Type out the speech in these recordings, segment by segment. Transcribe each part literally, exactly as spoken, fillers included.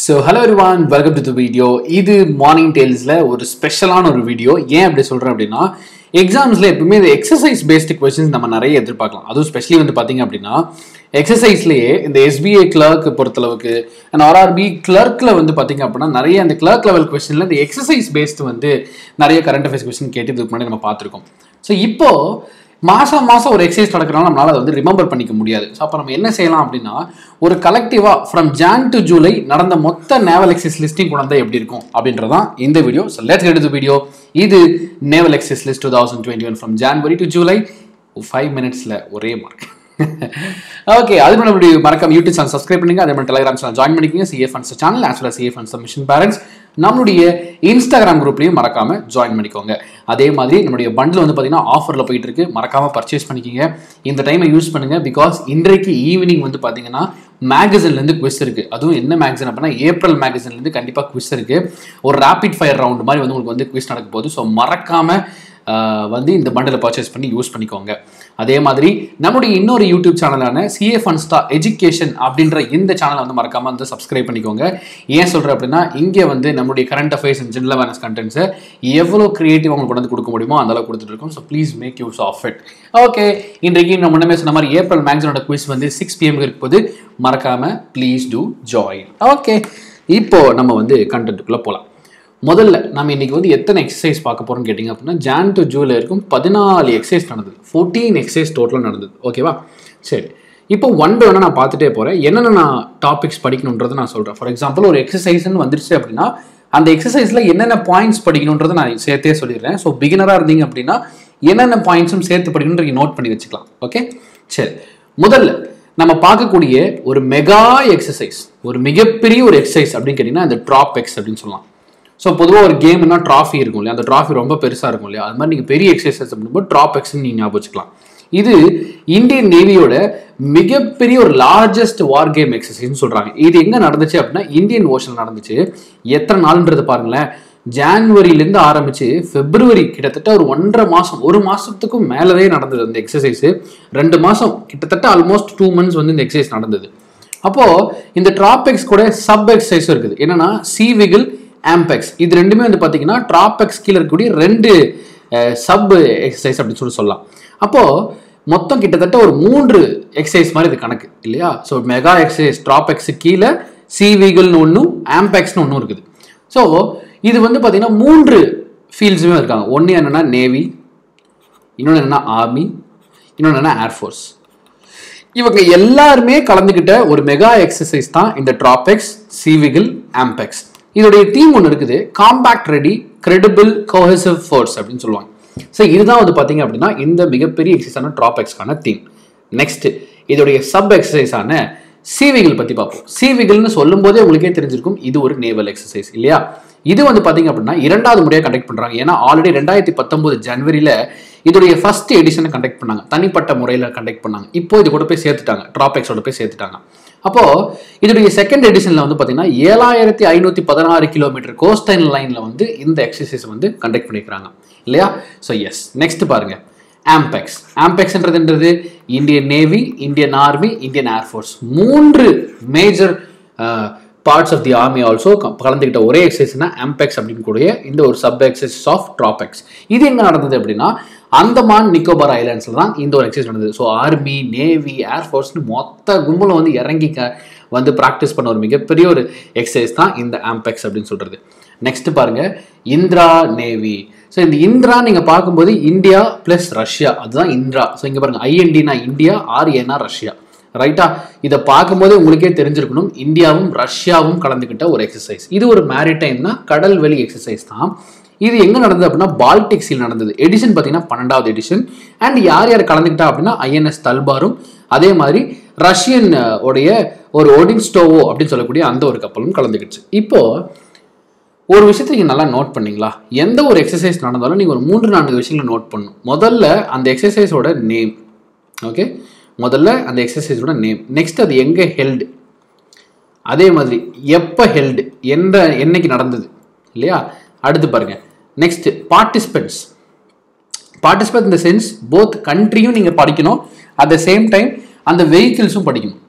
So hello everyone, welcome to the video. இது morning டேல்ஸ்ல ஒரு ஸ்பெஷலான ஒரு வீடியோ. ஏன் அப்படி சொல்றேன் அப்படின்னா எக்ஸாம்ஸ்ல எப்பவுமே இந்த எக்ஸசைஸ் பேஸ்டு கொஸ்டின்ஸ் நம்ம நிறைய எதிர்பார்க்கலாம். அதுவும் ஸ்பெஷலி வந்து பாத்தீங்க அப்படின்னா எக்ஸசைஸ்லயே இந்த எஸ்பிஐ கிளர்க் பொறுத்தளவுக்கு அண்ட் ஆர்ஆர்பி கிளர்க்ல வந்து பாத்தீங்க அப்படின்னா நிறைய அந்த கிளர்க் லெவல் கொஸ்டின்ல இந்த எக்ஸசைஸ் பேஸ்டு வந்து நிறைய கரண்ட் அஃபேர்ஸ் கொஸ்டின் கேட்டு இதுக்கு முன்னாடி நம்ம பார்த்துருக்கோம். ஸோ இப்போ மாதம் மாதம் ஒரு எக்ஸசைஸ் நடக்கிறனால நம்மளால் அதை வந்து ரிமெம்பர் பண்ணிக்க முடியாது. ஸோ அப்போ நம்ம என்ன செய்யலாம் அப்படின்னா ஒரு கலெக்டிவாக ஃப்ரம் ஜான் டு ஜூலை நடந்த மொத்த நேவல் எக்ஸசைஸ் லிஸ்டிங் கொண்டு வந்தால் எப்படி இருக்கும் அப்படின்றதான் இந்த video. So let's get to the video. இது naval exercise list two thousand twenty one from January to July. Five மினிட்ஸில் ஒரே மார்க். ஓகே, அதுக்கு நம்மளுடைய மறக்காம யூடியூப் சேனல் சப்ஸ்கிரைப் பண்ணுங்க. அதே மாதிரி டெலிகிராம் சேனல் ஜாயின் பண்ணிக்கோங்க. CA funds channel as well as CA funds mission parents நம்மளுடைய இன்ஸ்டாகிராம் குரூப்லையும் மறக்காம ஜாயின் பண்ணிக்கோங்க. அதே மாதிரி நம்மளுடைய பண்டில் வந்து பார்த்தீங்கன்னா ஆஃபரில் போயிட்டு இருக்கு, மறக்காம பர்ச்சேஸ் பண்ணிக்கோங்க. இந்த டைமை யூஸ் பண்ணுங்க. பிகாஸ் இன்றைக்கு ஈவினிங் வந்து பார்த்தீங்கன்னா மேகசின்லேருந்து குவிஸ் இருக்கு. அதுவும் என்ன மேகசின் அப்படின்னா ஏப்ரல் மேகசின்லேருந்து கண்டிப்பாக குவிஸ் இருக்கு. ஒரு ரேபிட் ஃபயர் ரவுண்ட் மாதிரி வந்து உங்களுக்கு வந்து குவிஸ் நடக்க போகுது. ஸோ மறக்காம வந்து இந்த பண்டிலை பர்ச்சேஸ் பண்ணி யூஸ் பண்ணிக்கோங்க. அதே மாதிரி நம்முடைய இன்னொரு யூடியூப் சேனலான சிஏ ஃபன்ஸ்டா எஜுகேஷன் அப்படின்ற இந்த சேனலை வந்து மறக்காம வந்து சப்ஸ்கிரைப் பண்ணிக்கோங்க. ஏன் சொல்றேன் அப்படின்னா இங்கே வந்து நம்மளுடைய current affairs and general awareness கண்டென்ட்ஸை எவ்வளோ கிரியேட்டிவ் உங்களுக்கு கொண்டு வந்து கொடுக்க முடியுமோ அந்த அளவுக்கு கொடுத்துட்டு இருக்கோம். So please make use of it. Okay, இன்றைக்கு நம்ம முன்னமே சொன்ன மாதிரி ஏப்ரல் மேக்ஸினோட குவிஸ் வந்து சிக்ஸ் பிஎம் இருக்கும்போது மறக்காம ப்ளீஸ் டூ ஜாயின். ஓகே, இப்போ நம்ம வந்து கண்டென்ட்டுக்குள்ள போகலாம். முதல்ல நம்ம இன்னைக்கு வந்து எத்தனை எக்ஸசைஸ் பார்க்க போறோம்னு கேட்டிங்க அப்படின்னா ஜான் டு ஜூலை இருக்கும் பதினாலு எக்ஸசைஸ் நடந்தது. ஃபோர்டீன் எக்ஸசைஸ் டோட்டலாக நடந்தது. ஓகேவா? சரி, இப்போ ஒன் பை ஒன்னா நான் பார்த்துட்டே போகிறேன். என்னென்ன நான் டாபிக்ஸ் படிக்கணுன்றதை நான் சொல்கிறேன். ஃபார் எக்ஸாம்பிள் ஒரு எக்ஸசைஸ்ன்னு வந்துருச்சு அப்படின்னா அந்த எக்ஸசைஸில் என்னென்ன பாயிண்ட்ஸ் படிக்கணுன்றதை நான் சேர்த்தே சொல்லிடுறேன். ஸோ பிகினராக இருந்தீங்க அப்படின்னா என்னென்ன பாயிண்ட்ஸும் சேர்த்து படிக்கணுன்ற நோட் பண்ணி வச்சுக்கலாம். ஓகே, சரி, முதல்ல நம்ம பார்க்கக்கூடிய ஒரு மெகா எக்ஸசைஸ், ஒரு மிகப்பெரிய ஒரு எக்ஸசைஸ் அப்படின்னு கேட்டிங்கன்னா அந்த ட்ராப் எக்ஸ் அப்படின்னு சொல்லலாம். ஸோ பொதுவாக ஒரு கேம்னா ட்ராஃபி இருக்கும் இல்லையா, அந்த ட்ராஃபி ரொம்ப பெருசாக இருக்கும் இல்லையா, அது மாதிரி நீங்கள் பெரிய எக்ஸசைஸ் பண்ணும்போது ட்ராப் எக்ஸ்ன்னு நீங்கள் ஞாபகம் வச்சுக்கலாம். இது இந்தியன் நேவியோட மிகப்பெரிய ஒரு லார்ஜஸ்ட் வார் கேம் எக்ஸசைஸ்ன்னு சொல்கிறாங்க. இது எங்கே நடந்துச்சு அப்படின்னா இந்தியன் ஓஷன் நடந்துச்சு. எத்தனை நாள்ன்றது பாருங்களேன், ஜான்வரியிலேருந்து ஆரம்பிச்சு பிப்ரவரி கிட்டத்தட்ட ஒரு ஒன்றரை மாதம் ஒரு மாதத்துக்கும் மேலவே நடந்தது அந்த எக்ஸசைஸ். ரெண்டு மாதம் கிட்டத்தட்ட ஆல்மோஸ்ட் டூ மந்த்ஸ் வந்து இந்த எக்ஸசைஸ் நடந்தது. அப்போது இந்த ட்ராப் எக்ஸ் கூட சப் எக்ஸசைஸும் இருக்குது. என்னன்னா சி விகில் ஆம்பெக்ஸ், இது ரெண்டுமே வந்து பார்த்தீங்கன்னா ட்ராபெக்ஸ் கீழே இருக்கக்கூடிய ரெண்டு சப் எக்ஸசைஸ் அப்படின்னு சொல்லி சொல்லலாம். அப்போது மொத்தம் கிட்டத்தட்ட ஒரு மூன்று எக்ஸசைஸ் மாதிரி இது கணக்கு இல்லையா. ஸோ மெகா எக்ஸசைஸ் ட்ராபெக்ஸு கீழே சி வீகிள்னு ஒன்றும் ஆம்பெக்ஸ்னு ஒன்றும் இருக்குது. ஸோ இது வந்து பார்த்தீங்கன்னா மூன்று ஃபீல்ட்ஸுமே இருக்காங்க. ஒன்று என்னென்னா நேவி, இன்னொன்று என்னென்னா ஆர்மி, இன்னொன்று என்னென்னா ஏர்ஃபோர்ஸ். இவங்க எல்லாருமே கலந்துக்கிட்ட ஒரு மெகா எக்ஸசைஸ் தான் இந்த ட்ராபெக்ஸ் சி வீகிள் ஆம்பெக்ஸ். இதோடைய தீம் ஒன்று இருக்குது, compact ready credible cohesive force அப்படின்னு சொல்லுவாங்க. ஸோ இதுதான் வந்து பார்த்தீங்க அப்படின்னா இந்த மிகப்பெரிய எக்ஸசைஸான ட்ராபெக்ஸ்க்கான தீம். நெக்ஸ்ட் இதோடைய சப் எக்ஸசைஸான சீவிகிள் பற்றி பார்ப்போம். சீவிகிள்னு சொல்லும் போதே உங்களுக்கே தெரிஞ்சிருக்கும் இது ஒரு நேவல் எக்ஸசைஸ் இல்லையா. இது வந்து பார்த்தீங்க அப்படின்னா இரண்டாவது முறையாக கண்டக்ட் பண்ணுறாங்க. ஏன்னா ஆல்ரெடி ரெண்டாயிரத்தி பத்தொன்பது ஜனவரியில் இதோடைய ஃபர்ஸ்ட் எடிஷனை கண்டக்ட் பண்ணாங்க, தனிப்பட்ட முறையில் கண்டக்ட் பண்ணாங்க. இப்போ இது கூட போய் சேர்த்துட்டாங்க, ட்ராபெக்ஸோட போய் சேர்த்துட்டாங்க. அப்போ இதோடைய செகண்ட் எடிஷன்ல வந்து பாத்தீங்கன்னா ஏழாயிரத்தி ஐநூத்தி பதினாறு கிலோமீட்டர் கோஸ்டைன் லைன்ல வந்து இந்த எக்ஸசைஸ் வந்து கண்டக்ட் பண்ணிக்கிறாங்க இல்லையா. ஸோ எஸ், நெக்ஸ்ட் பாருங்க ஆம்பெக்ஸ். ஆம்பெக்ஸ்ன்றதுன்றது Indian navy, Indian army, Indian air force மூன்று major parts of the army also கலந்துக்கிட்ட ஒரே எக்ஸசைஸ்னா ஆம்பெக்ஸ் அப்படின்னு கூடிய இந்த ஒரு சப் எக்ஸசைஸ் ஆஃப் ட்ராபெக்ஸ். இது என்ன நடந்தது அப்படின்னா அந்தமான் நிக்கோபார் ஐலாண்ட்ஸ்ல தான் இந்த ஒரு எக்ஸசைஸ் நடந்தது. ஸோ ஆர்மி, நேவி, ஏர்ஃபோர்ஸ்னு மொத்த கும்பலும் வந்து இறங்கி வந்து ப்ராக்டிஸ் பண்ண ஒரு மிகப்பெரிய ஒரு எக்ஸசைஸ் தான் இந்த ஆம்பெக்ஸ் அப்படின்னு சொல்றது. நெக்ஸ்ட் பாருங்க இந்திரா நேவி. ஸோ இந்த இந்திரா நீங்க பார்க்கும்போது இந்தியா பிளஸ் ரஷ்யா, அதுதான் இந்திரா. ஸோ இங்க பாருங்க ஐஎன்டினா இந்தியா, ஆர்ஏனா ரஷ்யா, ரைட்டா. இதை பார்க்கும்போது உங்களுக்கே தெரிஞ்சிருக்கணும் இந்தியாவும் ரஷ்யாவும் கலந்துக்கிட்ட ஒரு எக்ஸசைஸ். இது ஒரு மேரிடைம்னா கடல்வெளி எக்ஸசைஸ் தான். இது எங்க நடந்தது அப்படின்னா பால்டிக் சீல் நடந்தது. எடிஷன் பார்த்தீங்கன்னா பன்னெண்டாவது எடிஷன். அண்ட் யார் யார் கலந்துக்கிட்டா அப்படின்னா ஐஎன்எஸ் தல்பாரும் அதே மாதிரி ரஷ்யன் உடைய ஒரு ஒடின்ஸ்டோவோ அப்படின்னு சொல்லக்கூடிய அந்த ஒரு கப்பலும் கலந்துக்கிடுச்சு. இப்போ ஒரு விஷயத்தை நீங்கள் நல்லா நோட் பண்ணீங்களா, எந்த ஒரு எக்ஸசைஸ் நடந்தாலும் நீங்கள் ஒரு மூன்று நான்கு விஷயங்களை நோட் பண்ணணும். முதல்ல அந்த எக்ஸசைஸோட நேம். ஓகே, முதல்ல அந்த எக்ஸசைஸோட நேம். நெக்ஸ்ட் அது எங்கே ஹெல்டு, அதே மாதிரி எப்போ ஹெல்டு, எந்த என்னைக்கு நடந்தது இல்லையா. அடுத்து பாருங்க next participants. Participant in the sense both கண்ட்ரியும் நீங்கள் படிக்கணும், அட் த சேம் டைம் அந்த வெஹிக்கிள்ஸும் படிக்கணும்.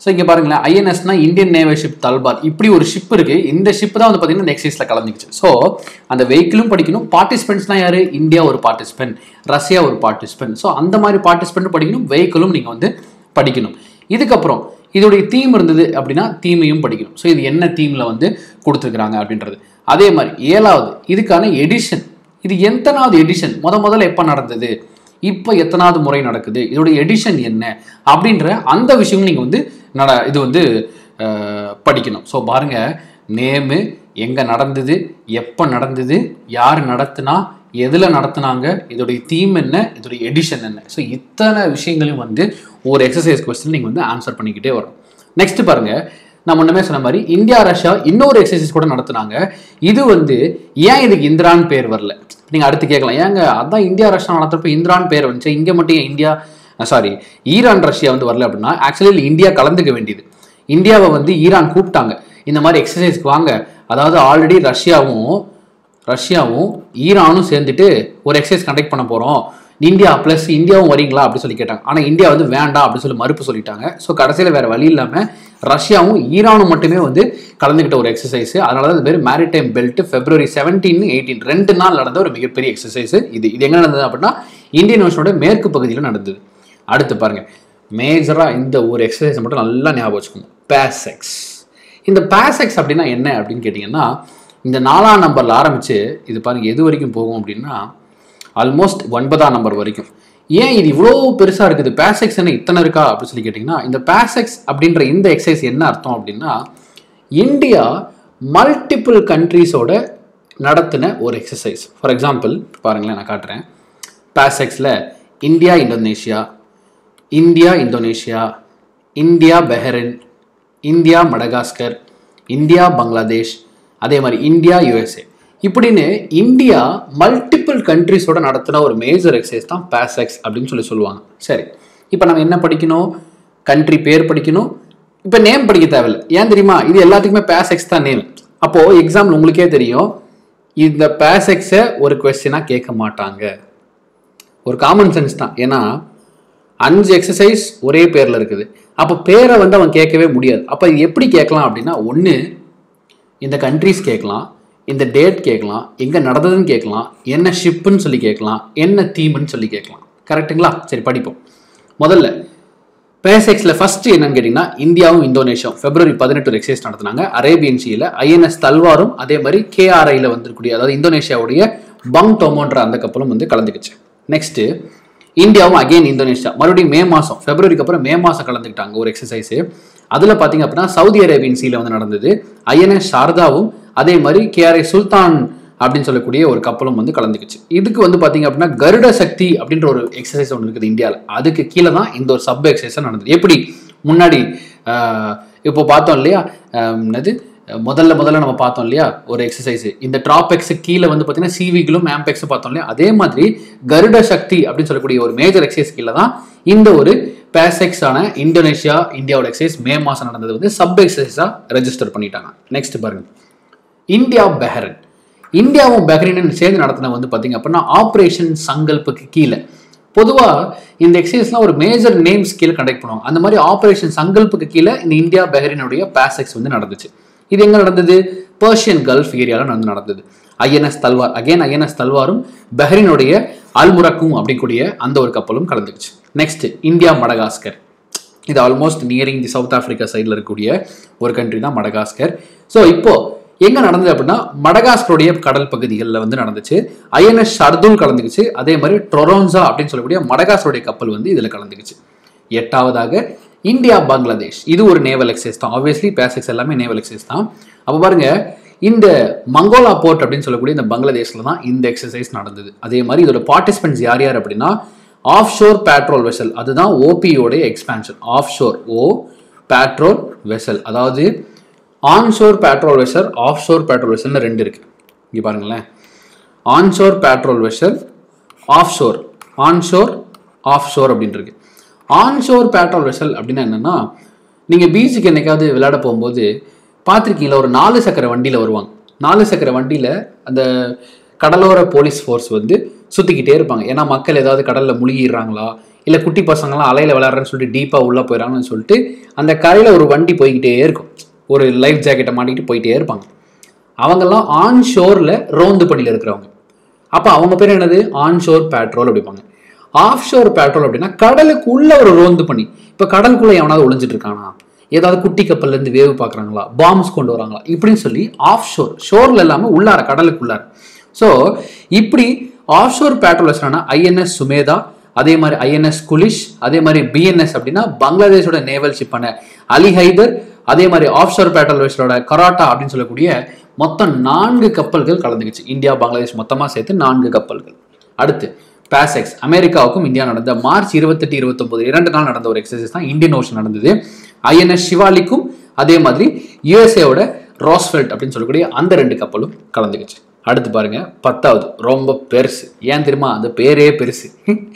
ஸோ இங்கே பாருங்களேன், ஐஎன்எஸ்னா இந்தியன் நேவல் ஷிப் தல்பார், இப்படி ஒரு ஷிப் இருக்கு. இந்த ஷிப் தான் வந்து பார்த்தீங்கன்னா இந்த எக்ஸசைஸில் கலந்துக்குச்சு. ஸோ அந்த வெஹிக்கிளும் படிக்கணும், பார்ட்டிசிபென்ட்ஸ்லாம் யாரு, இந்தியா ஒரு பார்ட்டிசிபென்ட், ரஷ்யா ஒரு பார்ட்டிசிபென்ட். ஸோ அந்த மாதிரி பார்ட்டிசிபென்ட் படிக்கணும், வெஹிக்கிளும் நீங்கள் வந்து படிக்கணும். இதுக்கப்புறம் இதோடைய தீம் இருந்தது அப்படின்னா தீமையும் படிக்கணும். ஸோ இது என்ன தீமில் வந்து கொடுத்துருக்குறாங்க அப்படின்றது. அதே மாதிரி ஏழாவது இதுக்கான எடிஷன், இது எத்தனாவது எடிஷன், முத முதல்ல எப்போ நடந்தது, இப்போ எத்தனாவது முறை நடக்குது, இதோடைய எடிஷன் என்ன அப்படின்ற அந்த விஷயங்கள் நீங்கள் வந்து நட இது வந்து படிக்கணும். ஸோ பாருங்க, நேமு, எங்கே நடந்தது, எப்போ நடந்தது, யார் நடத்துனா, எதில் நடத்துனாங்க, இதோடைய தீம் என்ன, இதோடைய எடிஷன் என்ன. ஸோ இத்தனை விஷயங்களையும் வந்து ஒரு எக்ஸசைஸ் கொஸ்டின் நீங்கள் வந்து ஆன்சர் பண்ணிக்கிட்டே வரும். நெக்ஸ்ட் பாருங்க, நான் முன்னமே சொன்ன மாதிரி இந்தியா ரஷ்யா இன்னொரு எக்ஸசைஸ் கூட நடத்துனாங்க. இது வந்து ஏன் இதுக்கு இந்திரான் பேர் வரல, நீங்கள் அடுத்து கேட்கலாம், ஏங்க அதான் இந்தியா ரஷ்யா நடத்துறப்ப இந்திரான் பேர் வந்துச்சு, இங்கே மட்டும் இந்தியா சாரி ஈரான் ரஷ்யா வந்து வரல அப்படின்னா, ஆக்சுவலி இந்தியா கலந்துக்க வேண்டியது. இந்தியாவை வந்து ஈரான் கூப்பிட்டாங்க இந்த மாதிரி எக்ஸசைஸ்க்கு வாங்க, அதாவது ஆல்ரெடி ரஷ்யாவும் ரஷ்யாவும் ஈரானும் சேர்ந்துட்டு ஒரு எக்ஸசைஸ் கண்டக்ட் பண்ண போகிறோம், இந்தியா ப்ளஸ் இந்தியாவும் வரீங்களா அப்படி சொல்லி கேட்டாங்க. ஆனால் இந்தியா வந்து வேண்டாம் அப்படின்னு சொல்லி மறுப்பு சொல்லிட்டாங்க. ஸோ கடைசியில் வேறு வழி இல்லாமல் ரஷ்யாவும் ஈரானும் மட்டுமே வந்து கலந்துக்கிட்ட ஒரு எக்ஸசைஸ். அதனால தான் இது பேர் maritime belt. February seventeen eighteen ரெண்டு நாள் நடந்த ஒரு மிகப்பெரிய எக்ஸசைஸ் இது. இது எங்கே நடந்தது அப்படின்னா இந்தியன் ஓஷனோட மேற்கு பகுதியில் நடந்தது. அடுத்து பாருங்க, மேஜராக இந்த ஒரு எக்ஸசைஸ் மட்டும் நல்லா ஞாபகம் வச்சுக்கோங்க, பேசெக்ஸ். இந்த பேசெக்ஸ் அப்படின்னா என்ன அப்படின்னு கேட்டிங்கன்னா, இந்த நாலாம் நம்பரில் ஆரம்பித்து இது பாருங்கள் எது வரைக்கும் போகும் அப்படின்னா ஆல்மோஸ்ட் ஒன்பதாம் நம்பர் வரைக்கும். ஏன் இது இவ்வளோ பெருசாக இருக்குது, பேசெக்ஸ் என்ன இத்தனை இருக்கா அப்படின்னு சொல்லி கேட்டிங்கன்னா, இந்த பேசெக்ஸ் அப்படின்ற இந்த எக்ஸசைஸ் என்ன அர்த்தம் அப்படின்னா, இந்தியா மல்டிபிள் கண்ட்ரீஸோட நடத்தின ஒரு எக்ஸசைஸ். ஃபார் எக்ஸாம்பிள் பாருங்களேன், நான் காட்டுறேன். பேசெக்ஸில் India Indonesia, India Indonesia, India Bahrain, India Madagascar, India Bangladesh, அதே மாதிரி இந்தியா யூஎஸ்ஏ, இப்படின்னு இந்தியா மல்டிபிள் கண்ட்ரிஸோட நடத்தின ஒரு மேஜர் எக்ஸசைஸ் தான் பேசெக்ஸ் அப்படின்னு சொல்லி சொல்லுவாங்க. சரி, இப்போ நம்ம என்ன படிக்கணும், கண்ட்ரி பேர் படிக்கணும். இப்போ நேம் படிக்க தேவையில்லை, ஏன் தெரியுமா, இது எல்லாத்துக்குமே பேசெக்ஸ் தான் நேம். அப்போது எக்ஸாம்பிள் உங்களுக்கே தெரியும், இந்த பேசெக்ஸை ஒரு கொஸ்டினாக கேட்க மாட்டாங்க. ஒரு காமன் சென்ஸ் தான், ஏன்னா அஞ்சு எக்ஸசைஸ் ஒரே பேரில் இருக்குது. அப்போ பேரை வந்து அவன் கேட்கவே முடியாது. அப்போ இது எப்படி கேட்கலாம் அப்படின்னா, ஒன்று இந்த கண்ட்ரிஸ் கேட்கலாம், இந்த டேட் கேட்கலாம், எங்கே நடந்ததுன்னு கேட்கலாம், என்ன ஷிப்புன்னு சொல்லி கேட்கலாம், என்ன தீம்னு சொல்லி கேட்கலாம். கரெக்டுங்களா? சரி படிப்போம். முதல்ல பேசெக்ஸில் ஃபர்ஸ்ட் என்னன்னு கேட்டிங்கன்னா, இந்தியாவும் இந்தோனேஷியாவும் பிப்ரவரி பதினெட்டு ஒரு எக்ஸசைஸ் நடத்தினாங்க. அரேபியன் சீல ஐஎன்எஸ் தல்வாரும் அதே மாதிரி கேஆர்ஐயில் வந்துருக்கூடிய, அதாவது இந்தோனேஷியாவுடைய பங் டோமோன்ற அந்த கப்பலும் வந்து கலந்துக்குச்சு. நெக்ஸ்ட்டு இந்தியாவும் அகெயின் இந்தோனேஷியா மறுபடியும் மே மாதம், பிப்ரவரிக்கு அப்புறம் மே மாதம் கலந்துக்கிட்டாங்க ஒரு எக்ஸசைஸு. அதில் பார்த்தீங்க அப்படின்னா சவுதி அரேபியன் சீல வந்து நடந்தது. ஐஎன்எஸ் சாரதாவும் அதே மாதிரி கேஆர்ஐ சுல்தான் அப்படின்னு சொல்லக்கூடிய ஒரு கப்பலும் வந்து கலந்துக்குச்சு. இதுக்கு வந்து பார்த்தீங்க அப்படின்னா கருட சக்தி அப்படின்ற ஒரு எக்ஸசைஸ் ஒன்று இருக்குது இந்தியாவில். அதுக்கு கீழே தான் இந்த ஒரு சப் எக்ஸசைஸ் நடந்தது. எப்படி முன்னாடி இப்போ பார்த்தோம் இல்லையா, என்னது முதல்ல முதல்ல நம்ம பார்த்தோம் இல்லையா ஒரு எக்ஸசைஸ், இந்த ட்ராபெக்ஸு கீழே வந்து பார்த்தீங்கன்னா சிவிகளும் ஆம்பெக்ஸ் பார்த்தோம் இல்லையா, அதே மாதிரி கருட சக்தி அப்படின்னு சொல்லக்கூடிய ஒரு மேஜர் எக்ஸசைஸ் கீழே தான் இந்த ஒரு பேசெக்ஸ் ஆன இந்தோனேஷியா இந்தியாவோட எக்ஸசைஸ் மே மாதம் நடந்தது வந்து சப் எக்ஸசைஸாக ரெஜிஸ்டர் பண்ணிட்டாங்க. நெக்ஸ்ட் பாருங்க, இந்தியா பெஹரின். இந்தியாவும் பெஹ்ரைனும் சேர்ந்து நடத்தின வந்து பார்த்தீங்க அப்படின்னா ஆப்ரேஷன் சங்கல்புக்கு கீழே. பொதுவாக இந்த எக்ஸசைஸ்லாம் ஒரு மேஜர் நேம்ஸ் கீழே கண்டக்ட் பண்ணுவாங்க. அந்த மாதிரி ஆப்ரேஷன் சங்கல்புக்கு கீழே இந்த இந்தியா பெஹ்ரைனுடைய பேசெக்ஸ் வந்து நடந்துச்சு. இது எங்கே நடந்தது, பர்ஷியன் கல்ஃப் ஏரியாவில் நடந்து நடந்தது. ஐஎன்எஸ் தல்வார், அகைன் ஐஎன்எஸ் தல்வாரும் பெஹ்ரைனுடைய அல்முரக்கும் அப்படிக்கூடிய அந்த ஒரு கப்பலும் கலந்துக்குச்சு. Next India Madagascar. இது almost nearing the South Africa சைடில் இருக்கக்கூடிய ஒரு கண்ட்ரி தான் மடகாஸ்கர். ஸோ இப்போ எங்கே நடந்தது அப்படின்னா மடகாஸ்கருடைய கடல் பகுதிகளில் வந்து நடந்துச்சு. ஐஎன்எஸ் ஷர்துல் கலந்துக்குச்சு. அதே மாதிரி ட்ரொரோன்சா அப்படின்னு சொல்லக்கூடிய மடகாஸ்கருடைய கப்பல் வந்து இதில் கலந்துக்குச்சு. எட்டாவதாக இந்தியா பங்களாதேஷ். இது ஒரு நேவல் எக்ஸசைஸ் தான். ஆப்வியஸ்லி பேசெக்ஸ் எல்லாமே நேவல் எக்ஸசைஸ் தான். அப்போ பாருங்க, இந்த மங்கோலா போர்ட் அப்படின்னு சொல்லக்கூடிய இந்த பங்களாதேஷில் தான் இந்த எக்ஸசைஸ் நடந்தது. அதே மாதிரி இதோட பார்ட்டிசிபென்ட்ஸ் யார் யார் அப்படின்னா ஆஃப் ஷோர் பேட்ரோல் வெசல், அதுதான் ஓபியோடைய expansion. Off shore O patrol vessel, அதாவது onshore patrol vessel, off shore patrol வெசல்னு ரெண்டு இருக்கு. இங்கே பாருங்களேன், onshore patrol vessel, off shore, onshore off shore அப்படின்னு இருக்கு. ஆன்ஷோர் பேட்ரோல் வெசல் அப்படின்னா என்னன்னா, நீங்கள் பீச்சுக்கு என்னைக்காவது விளையாட போகும்போது பார்த்துருக்கீங்களா, ஒரு நாலு சக்கர வண்டியில் வருவாங்க. நாலு சக்கர வண்டியில் அந்த கடலோர போலீஸ் ஃபோர்ஸ் வந்து சுற்றிக்கிட்டே இருப்பாங்க. ஏன்னா மக்கள் ஏதாவது கடலில் முழுகிடுறாங்களா இல்லை குட்டி பசங்களாம் அலையில் விளையாடுறேன்னு சொல்லிட்டு டீப்பாக உள்ளே போயிடறாங்கன்னு சொல்லிட்டு அந்த கரையில் ஒரு வண்டி போய்கிட்டே இருக்கும், ஒரு லைஃப் ஜாக்கெட்டை மாட்டிக்கிட்டு போயிட்டே இருப்பாங்க. அவங்கெல்லாம் ஆன் ஷோரில் ரோந்து பணியில் இருக்கிறவங்க. அப்போ அவங்க பேர் என்னது? ஆன் ஷோர் பேட்ரோல் அப்படிப்பாங்க. ஆஃப் ஷோர் பேட்ரோல் அப்படின்னா கடலுக்குள்ள ஒரு ரோந்து பண்ணி. இப்போ கடலுக்குள்ள எவனாவது ஒளிஞ்சிட்டு இருக்கானா, ஏதாவது குட்டி கப்பல்லேருந்து வேவு பார்க்குறாங்களா, பாம்ஸ் கொண்டு வராங்களா இப்படின்னு சொல்லி ஆஃப் ஷோர், ஷோரில் இல்லாமல் உள்ளார கடலுக்குள்ளார. ஸோ இப்படி ஆஃப் ஷோர் பேட்ரோல் வச்சுனா ஐஎன்எஸ் சுமேதா, அதே மாதிரி ஐஎன்எஸ் குலிஷ், அதே மாதிரி பிஎன்எஸ் அப்படின்னா பங்களாதேஷோட நேவல் ஷிப்பான அலி ஹைதர், அதே மாதிரி ஆஃப் ஷோர் பேட்ரோல் வெஸ்லோட கராட்டா அப்படின்னு சொல்லக்கூடிய மொத்தம் நான்கு கப்பல்கள் கலந்துக்குச்சு. இந்தியா பங்களாதேஷ் மொத்தமாக சேர்த்து நான்கு கப்பல்கள். அடுத்து பாசெக்ஸ், அமெரிக்காவுக்கும் இந்தியா நடந்த மார்ச் இருபத்தெட்டு இருபத்தொன்பது இரண்டு நாள் நடந்த ஒரு எக்ஸசைஸ் தான் இந்தியன் ஓஷன் நடந்தது. ஐஎன்எஸ் ஷிவாலிக்கும் அதே மாதிரி யூஎஸ்ஏவோட ராஸ்வெல்ட் அப்படின்னு சொல்லக்கூடிய அந்த ரெண்டு கப்பலும் கலந்துக்குச்சு. அடுத்து பாருங்க பத்தாவது, ரொம்ப பெருசு. ஏன் தெரியுமா? அந்த பேரே பெருசு,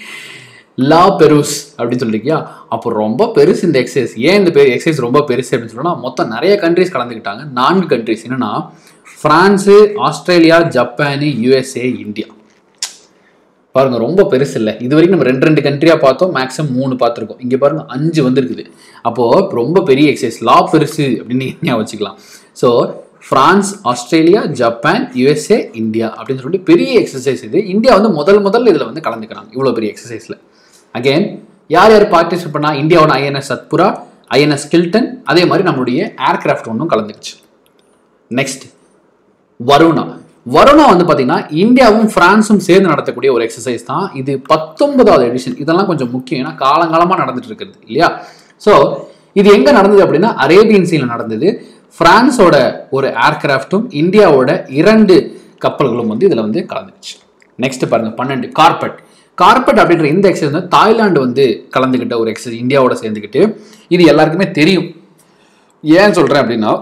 லா பெருஸ் அப்படின்னு சொல்லிருக்கியா. அப்போ ரொம்ப பெருசு இந்த எக்ஸசைஸ். ஏன் இந்த பேர் எக்ஸசைஸ் ரொம்ப பெருசு அப்படின்னு சொன்னா, மொத்தம் நிறைய கண்ட்ரிஸ் கலந்துக்கிட்டாங்க. நான்கு கண்ட்ரிஸ் என்னன்னா France, Australia, Japan, USA, India. பாருங்க ரொம்ப பெருசு இல்லை. இது வரைக்கும் நம்ம ரெண்டு ரெண்டு கண்ட்ரியா பார்த்தோம், மேக்ஸிமம் மூணு பார்த்துருக்கோம். இங்கே பாருங்க அஞ்சு வந்துருக்குது. அப்போ ரொம்ப பெரிய எக்ஸசைஸ், லா பெருசு அப்படின்னு ஞாபகம் வச்சுக்கலாம். So France, Australia, Japan, USA, India அப்படின்னு சொல்லிட்டு பெரிய எக்ஸசைஸ் இது. இந்தியா வந்து முதல் முதல்ல இதில் வந்து கலந்துக்கிறாங்க இவ்வளோ பெரிய எக்ஸசைஸில். அகெயின் யார் யார் பார்ட்டிசிபேட் பண்ணா? இந்தியாவோட ஐஎன்எஸ் சத்புரா, ஐஎன்எஸ் கில்டன், அதே மாதிரி நம்மளுடைய ஏர்கிராஃப்ட் ஒன்றும் கலந்துக்குச்சு. நெக்ஸ்ட் வருணா. வருணா வந்து பார்த்தீங்கன்னா இந்தியாவும் பிரான்ஸும் சேர்ந்து நடத்தக்கூடிய ஒரு எக்ஸசைஸ் தான் இது. பத்தொன்பதாவது எடிஷன். இதெல்லாம் கொஞ்சம் முக்கியம், ஏன்னா காலங்காலமாக நடந்துட்டு இருக்கிறது இல்லையா. ஸோ இது எங்கே நடந்தது அப்படின்னா அரேபியன் சீல நடந்தது. பிரான்ஸோட ஒரு ஏர்கிராஃப்டும் இந்தியாவோட இரண்டு கப்பல்களும் வந்து இதில் வந்து கலந்துக்குச்சு. நெக்ஸ்ட் பாருங்க பன்னெண்டு, கார்பெட். கார்பெட் அப்படின்ற இந்த எக்ஸசைஸ் வந்து தாய்லாந்து வந்து கலந்துக்கிட்ட ஒரு எக்ஸசைஸ் இந்தியாவோட சேர்ந்துக்கிட்டு. இது எல்லாருக்குமே தெரியும். ஏன் சொல்கிறேன் அப்படின்னா,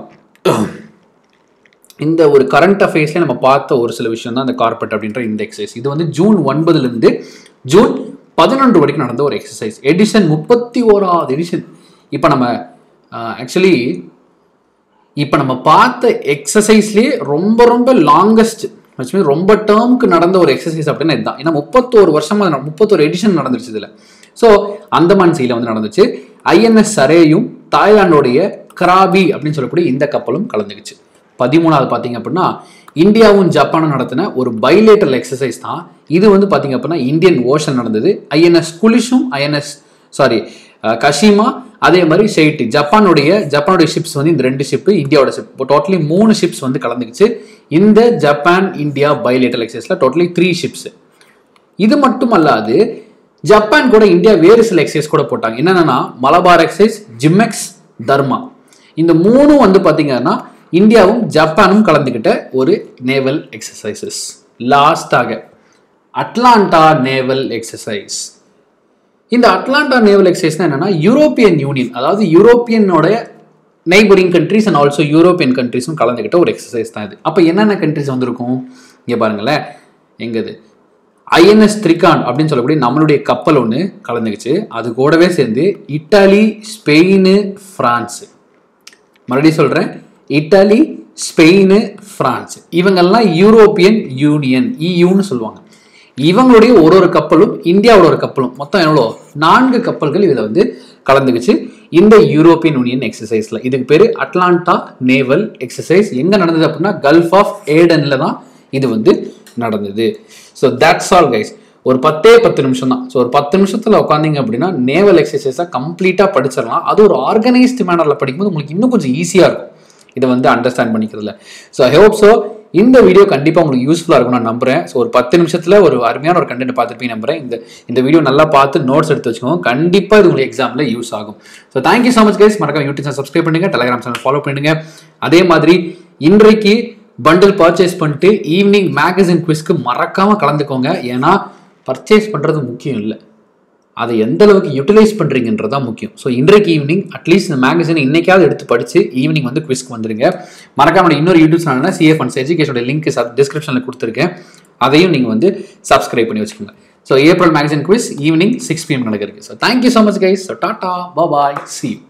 இந்த ஒரு கரண்ட் அஃபேர்ஸ்ல நம்ம பார்த்த ஒரு சில விஷயம் தான் இந்த கார்பெட் அப்படின்ற இந்த எக்ஸசைஸ். இது வந்து ஜூன் ஒன்பதுலேருந்து ஜூன் பதினொன்று வரைக்கும் நடந்த ஒரு எக்ஸசைஸ். எடிஷன் முப்பத்தி ஓராவது எடிஷன். இப்போ நம்ம ஆக்சுவலி இப்போ நம்ம பார்த்த எக்ஸசைஸ்லேயே ரொம்ப ரொம்ப லாங்கஸ்ட், ரொம்ப டேர்முக்கு நடந்த ஒரு எக்ஸசைஸ் அப்படின்னா இதுதான். ஏன்னா முப்பத்தோரு வருஷமா முப்பத்தோரு எடிஷன் நடந்துருச்சு இதில். ஸோ அந்தமான் சீல வந்து நடந்துச்சு. ஐஎன்எஸ் சரேயும் தாய்லாண்டோடைய கராபி அப்படின்னு சொல்லக்கூடிய இந்த கப்பலும் கலந்துக்குச்சு. பதிமூணாவது பார்த்தீங்க அப்படின்னா இந்தியாவும் ஜப்பானும் நடத்தின ஒரு பைலேட்டரல் எக்ஸசைஸ் தான் இது. வந்து பார்த்தீங்க அப்படின்னா இந்தியன் ஓஷன் நடந்தது. ஐஎன்எஸ் குலிஷும் ஐஎன்எஸ் சாரி கஷிமா, அதே மாதிரி ஷெய்டி, ஜப்பானுடைய ஜப்பானுடைய ஷிப்ஸ் வந்து இந்த ரெண்டு ஷிப்பு, இந்தியாவோட ஷிப், இப்போ டோட்டலி மூணு ஷிப்ஸ் வந்து கலந்துக்குச்சு இந்த ஜப்பான் இந்தியா பைலேட்டரல் எக்ஸசைஸ்ல. Totally three ships. இது மட்டும் அல்லாது ஜப்பான் கூட இந்தியா வேறு சில எக்ஸசைஸ் கூட போட்டாங்க. என்னன்னா மலபார் எக்ஸசைஸ், ஜிம்மெக்ஸ், தர்மா. இந்த மூணும் வந்து பார்த்தீங்கன்னா இந்தியாவும் ஜப்பானும் கலந்துக்கிட்ட ஒரு நேவல் எக்ஸசைசஸ். லாஸ்டாக அட்லாண்டா நேவல் எக்ஸசைஸ். இந்த அட்லாண்டா நேவல் எக்ஸசைஸ் என்னன்னா யூரோப்பியன் யூனியன், அதாவது யூரோப்பியனோட neighbouring countries and also European கண்ட்ரிஸும் கலந்துக்கிட்ட ஒரு எக்ஸசைஸ் தான் இது. அப்போ என்னென்ன கண்ட்ரிஸ் வந்திருக்கும் இங்கே பாருங்களேன். எங்கது ஐஎன்எஸ் திரிகான் அப்படின்னு சொல்லக்கூடிய நம்மளுடைய கப்பல் ஒன்று கலந்துக்குச்சு. அது கூடவே சேர்ந்து இட்டாலி, ஸ்பெயின், பிரான்ஸ். மறுபடியும் சொல்கிறேன், இட்டாலி, ஸ்பெயின், பிரான்ஸ். இவங்கெல்லாம் யூரோப்பியன் யூனியன், இயூன்னு சொல்லுவாங்க. இவங்களுடைய ஒரு ஒரு கப்பலும் இந்தியாவோட ஒரு கப்பலும் மொத்தம் எவ்வளோ நான்கு கப்பல்கள் இதில் வந்து கலந்துக்குச்சு இந்த யூரோப்பியன் யூனியன் எக்ஸசைஸில். இதுக்கு பேர் அட்லாண்டா நேவல் எக்ஸசைஸ். எங்கே நடந்தது அப்படின்னா கல்ஃப் ஆஃப் ஏடனில் தான் இது வந்து நடந்தது. So that's all guys. ஒரு பத்தே பத்து நிமிஷம் தான். ஸோ ஒரு பத்து நிமிஷத்தில் உட்காந்திங்க அப்படின்னா நேவல் எக்ஸசைஸாக கம்ப்ளீட்டாக படிச்சிடலாம். அது ஒரு ஆர்கனைஸ்டு மேனரில் படிக்கும்போது உங்களுக்கு இன்னும் கொஞ்சம் ஈஸியாக இருக்கும் இதை வந்து அண்டர்ஸ்டாண்ட் பண்ணிக்கிறதுல. ஸோ ஐ ஹோப் ஸோ இந்த வீடியோ கண்டிப்பாக உங்களுக்கு யூஸ்ஃபுல்லாக இருக்கும் நான் நம்புறேன். ஸோ ஒரு பத்து நிமிஷத்தில் ஒரு அருமையான ஒரு கண்டென்ட் பார்த்துருப்பீங்க நம்புறேன். இந்த இந்த வீடியோ நல்லா பார்த்து நோட்ஸ் எடுத்து வச்சுக்கோங்க. கண்டிப்பாக இது உங்களுக்கு எக்ஸாமில் யூஸ் ஆகும். So thank you so much guys. மறக்காம யூடியூப் சேனல் சப்ஸ்கிரைப் பண்ணுங்க, டெலிகிராம் சேனல் ஃபாலோ பண்ணுங்க. அதே மாதிரி இன்றைக்கு பண்டில் பர்ச்சேஸ் பண்ணிட்டு ஈவினிங் மேகசின் குவிஸ்க்கு மறக்காமல் கலந்துக்கோங்க. ஏன்னா பர்ச்சேஸ் பண்ணுறது முக்கியம் இல்லை, அதை எந்த அளவுக்கு யூட்டிலைஸ் பண்ணுறீங்கன்றது தான் முக்கியம். ஸோ இன்றைக்கு ஈவினிங் அட்லீஸ்ட் இந்த மேகசினை இன்னைக்காவது எடுத்து படித்து ஈவினிங் வந்து குவிஸ்க்கு வந்துருங்க. மறக்காம இன்னொரு யூடியூப் சேனல்னா சிஎஃப் அண்ட் எஜுகேஷனோட லிங்க் டிஸ்கிரிப்ஷனில் கொடுத்துருக்கேன், அதையும் நீங்கள் வந்து சப்ஸ்கிரைப் பண்ணி வச்சுக்கோங்க. So April magazine quiz evening six PM நடக்கிறது. So thank you so much guys. So tata bye, see you.